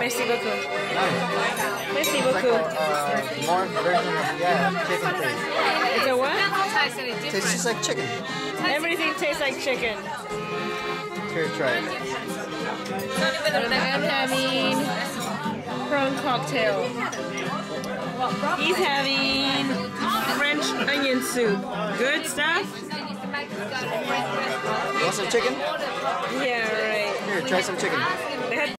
Merci beaucoup. Nice. Merci It's like beaucoup. a more version of, yeah, chicken taste. It's a what? Tastes just like chicken. Everything tastes like chicken. Here, try it. I'm having prawn cocktail. He's having French onion soup. Good stuff? You want some chicken? Yeah, right. Here, try some chicken. They had